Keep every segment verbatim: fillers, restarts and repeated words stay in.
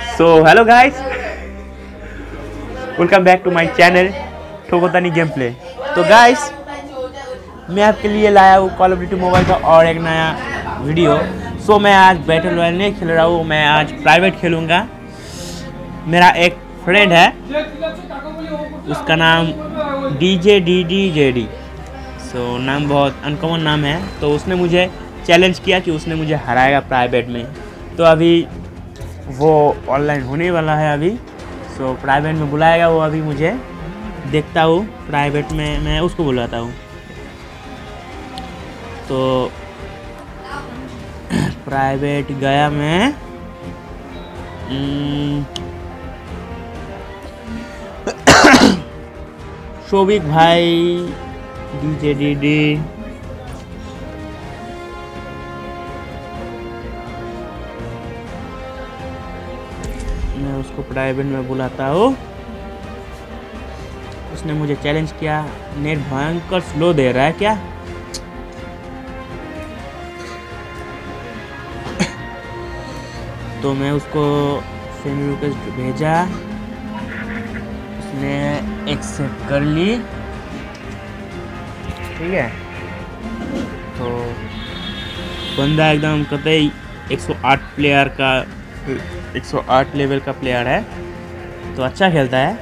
So hello guys, welcome back to my channel ठोकोतानी game play. तो guys, मैं आपके लिए लाया हूँ कॉल ऑफ ड्यूटी मोबाइल का और एक नया वीडियो। सो so, मैं आज बैटल रॉयल नहीं खेल रहा हूँ, मैं आज प्राइवेट खेलूँगा। मेरा एक फ्रेंड है, उसका नाम D J D D J D. So नाम बहुत अनकॉमन नाम है। तो उसने मुझे चैलेंज किया कि उसने मुझे हराएगा प्राइवेट में। तो अभी वो ऑनलाइन होने वाला है अभी। सो so, प्राइवेट में बुलाएगा वो, अभी मुझे देखता हूँ। प्राइवेट में मैं उसको बुलाता हूँ। तो प्राइवेट गया मैं। शोभिक भाई डीजे डीडी, मैं उसको प्राइवेट में बुलाता हूँ। उसने मुझे चैलेंज किया। नेट भयंकर स्लो दे रहा है क्या? तो मैं उसको फ्रेंड रिक्वेस्ट भेजा, उसने एक्सेप्ट कर ली। ठीक है, तो बंदा एकदम कतई एक सौ आठ प्लेयर का एक सौ आठ लेवल का प्लेयर है, तो अच्छा खेलता है।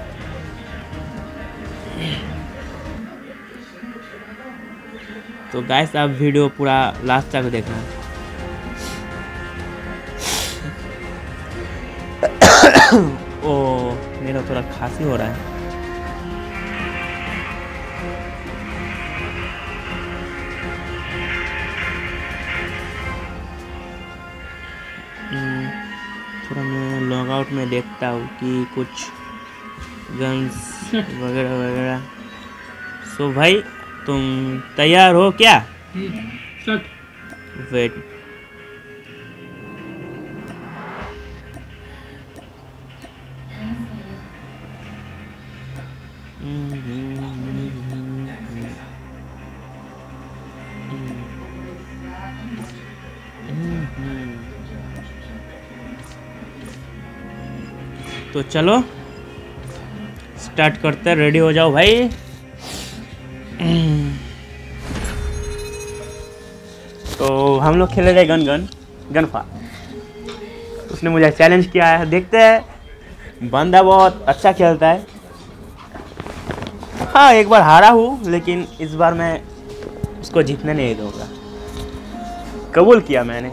तो गाइस, आप वीडियो पूरा लास्ट तक देखना। ओ, मेरा थोड़ा खांसी हो रहा है। थोड़ा मैं लॉग आउट में देखता हूँ कि कुछ गन्स वगैरह वगैरह। सो भाई, तुम तैयार हो क्या? वेट, तो चलो स्टार्ट करते हैं। रेडी हो जाओ भाई। तो हम लोग खेले रहे गन गन गनफा। उसने मुझे चैलेंज किया है, देखते हैं। बंदा बहुत अच्छा खेलता है। हाँ, एक बार हारा हूँ, लेकिन इस बार मैं उसको जीतने नहीं दूंगा। कबूल किया मैंने।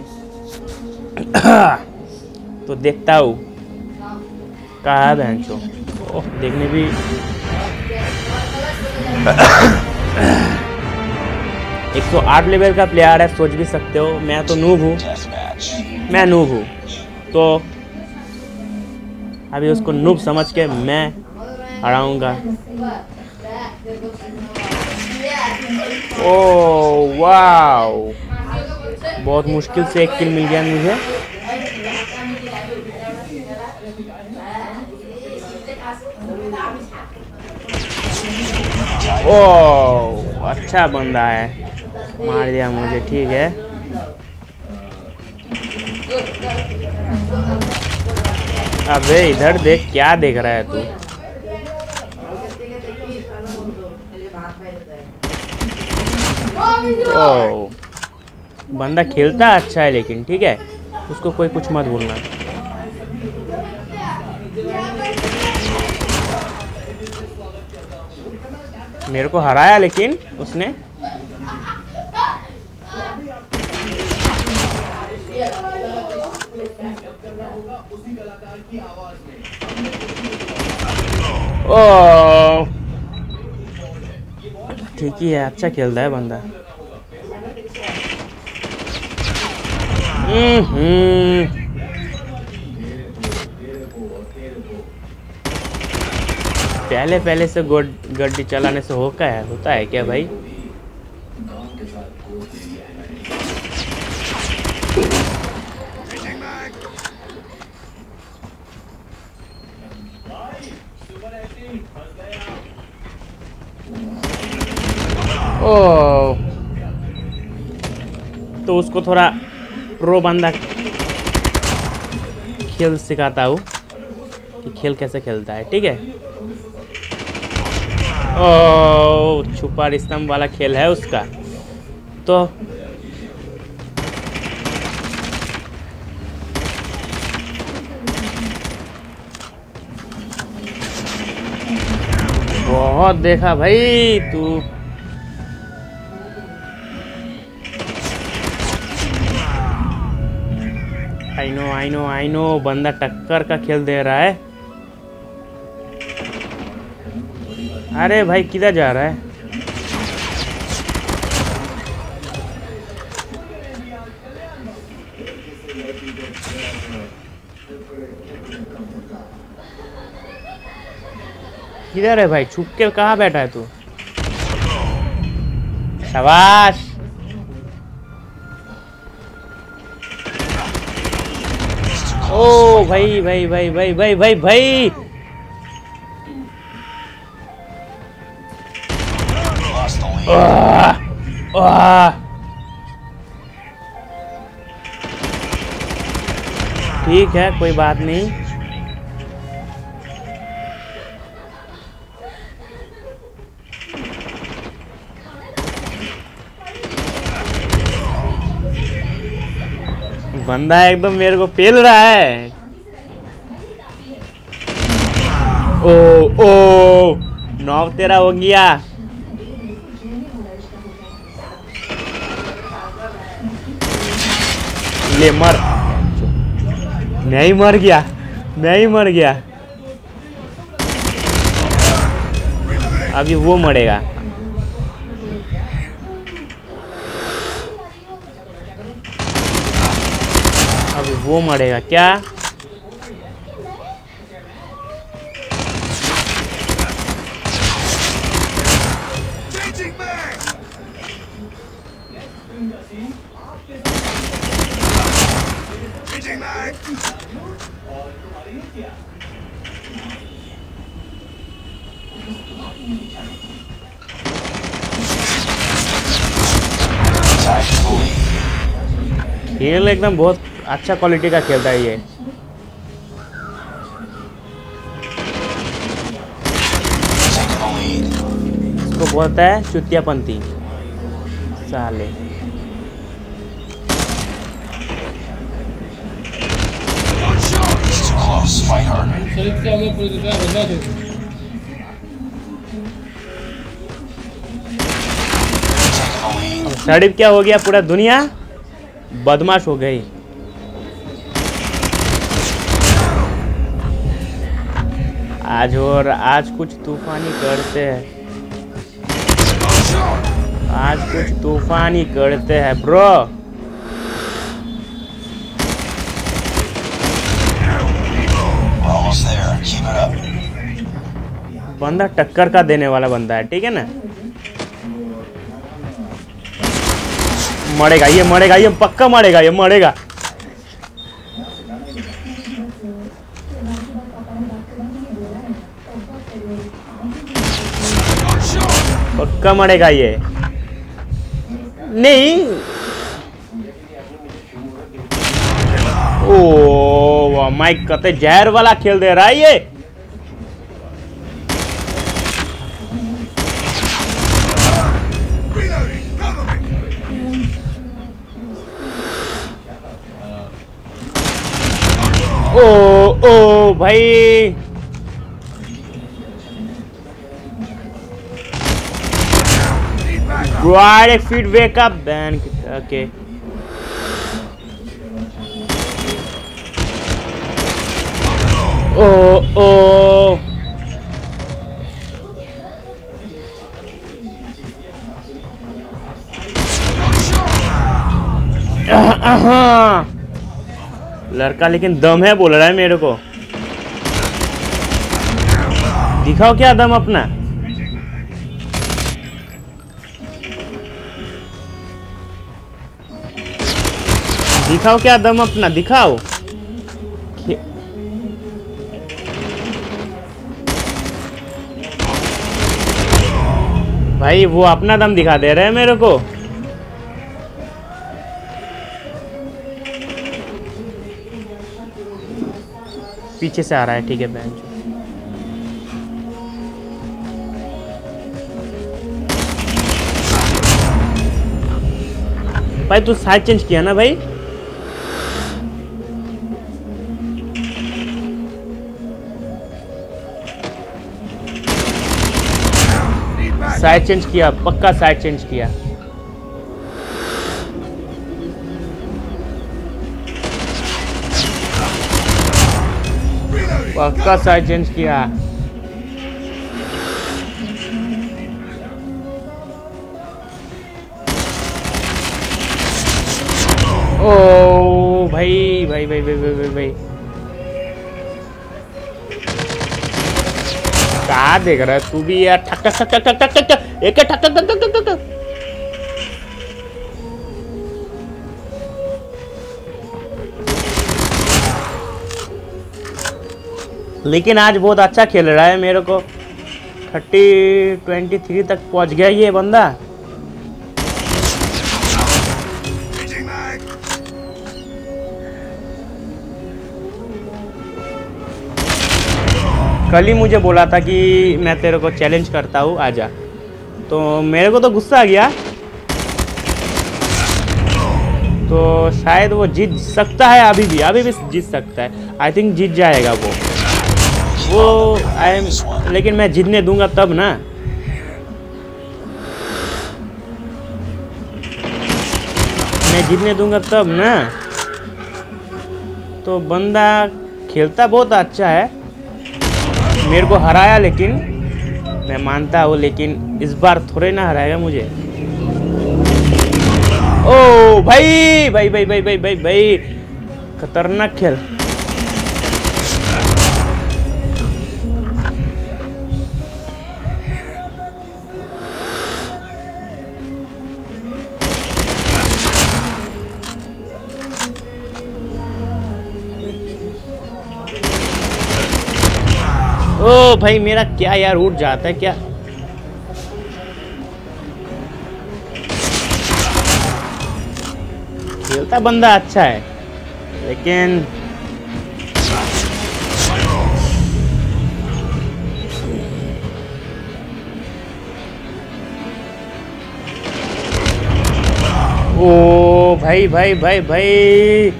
तो देखता हूँ कहाँ है बहनचो। ओह, देखने भी एक सौ आठ लेवल का प्लेयर है, सोच भी सकते हो। मैं तो नूब हूँ, मैं नूब हूँ। तो अभी उसको नूब समझ के मैं हराऊंगा। ओह वाओ, बहुत मुश्किल से एक किल मिल गया मुझे। ओह, अच्छा बंदा है, मार दिया मुझे। ठीक है, अबे इधर देख, क्या देख रहा है तू? ओह, बंदा खेलता अच्छा है, लेकिन ठीक है, उसको कोई कुछ मत बोलना। मेरे को हराया लेकिन उसने। ओह, ठीक ही है, अच्छा खेलता है बंदा। हम्म पहले पहले से गड्डी चलाने से हो क्या है, होता है क्या भाई? ओह, तो उसको थोड़ा प्रो बंदा खेल सिखाता हूँ। कि खेल कैसे खेलता है, ठीक है। ओह, छुपा स्तंभ वाला खेल है उसका। तो बहुत देखा भाई तू। I know I know I know, बंदा टक्कर का खेल दे रहा है। अरे भाई किधर जा रहा है? किधर है भाई? छुप के कहाँ बैठा है तू? शाबाश। ओ भाई भाई भाई भाई भाई भाई भाई आह, आह। ठीक है, कोई बात नहीं। बंदा एकदम मेरे को पेल रहा है। ओ ओ नॉक तेरा हो गया। ले मर। मैं ही मर गया, मैं ही मर गया। अभी वो मरेगा। अभी वो मरेगा क्या? खेल एकदम बहुत अच्छा क्वालिटी का खेलता है ये। इसको बोलता है चुतियापंती साले। सड़िप क्या हो गया? पूरा दुनिया बदमाश हो गई। आज और आज कुछ तूफानी करते हैं, आज कुछ तूफानी करते हैं ब्रो। बंदा टक्कर का देने वाला बंदा है, ठीक है ना। मरेगा ये, मरेगा ये, पक्का मरेगा ये, मरेगा। पक्का मरेगा ये। नहीं, ओ माइक कते जहर वाला खेल दे रहा है ये। ओ ओ भाई Right, feet wake up then. Okay. Oh oh. लड़का लेकिन दम है बोल रहा है मेरे को। दिखाओ क्या दम अपना। दिखाओ क्या दम अपना, दिखाओ। भाई वो अपना दम दिखा दे रहे हैं मेरे को। पीछे से आ रहा है, ठीक है बहन। भाई तू साइड चेंज किया ना भाई? साइड चेंज किया, पक्का साइड चेंज किया। पक्का साइड चेंज किया। ओ भाई भाई भाई भाई भाई भाई, भाई। क्या देख रहा है तू भी यार? ठक ठक ठक ठक ठक ठक ठक एक ठक ठक ठक ठक ठक। लेकिन आज बहुत अच्छा खेल रहा है, मेरे को थर्टी ट्वेंटी थ्री तक पहुंच गया ये बंदा। कल ही मुझे बोला था कि मैं तेरे को चैलेंज करता हूँ, आजा। तो मेरे को तो गुस्सा आ गया। तो शायद वो जीत सकता है, अभी भी अभी भी जीत सकता है। आई थिंक जीत जाएगा वो वो आई एम, लेकिन मैं जीतने दूंगा तब ना। मैं जीतने दूंगा तब ना। तो बंदा खेलता बहुत अच्छा है, मेरे को हराया, लेकिन मैं मानता हूँ, लेकिन इस बार थोड़े ना हराएगा मुझे। ओ भाई भाई भाई भाई भाई भाई भाई, खतरनाक खेल। ओ भाई मेरा क्या यार उठ जाता है क्या? खेलता बंदा अच्छा है, लेकिन ओ भाई भाई भाई भाई,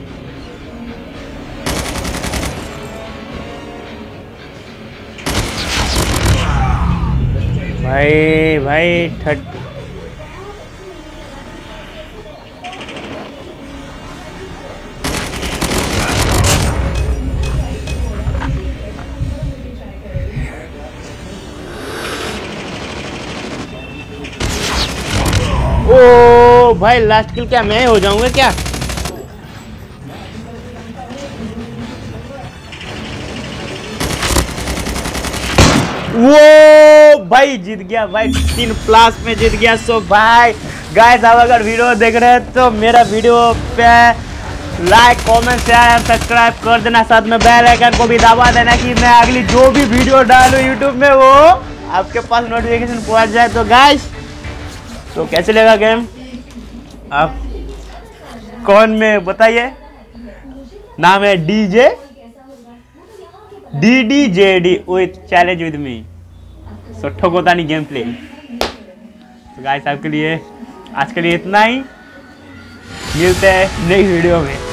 भाई भाई थर्ट ओ भाई लास्ट किल क्या मैं हो जाऊंगा क्या? वो भाई जीत गया भाई, तीन प्लस में जीत गया। सो भाई गाइस, आप अगर वीडियो देख रहे हैं तो मेरा वीडियो पे लाइक कमेंट शेयर सब्सक्राइब कर देना, साथ में बेल आइकन को भी दबा देना कि मैं अगली जो भी वीडियो डालूं यूट्यूब में वो आपके पास नोटिफिकेशन पहुंच जाए। तो गाइस, तो कैसे लगा गेम आप कौन में बताइए। नाम है DJ D D J D with challenge with me. So ठोकोतानी गेम प्ले। तो गाइस आपके लिए आज के लिए इतना ही, मिलते हैं नेक्स्ट वीडियो में।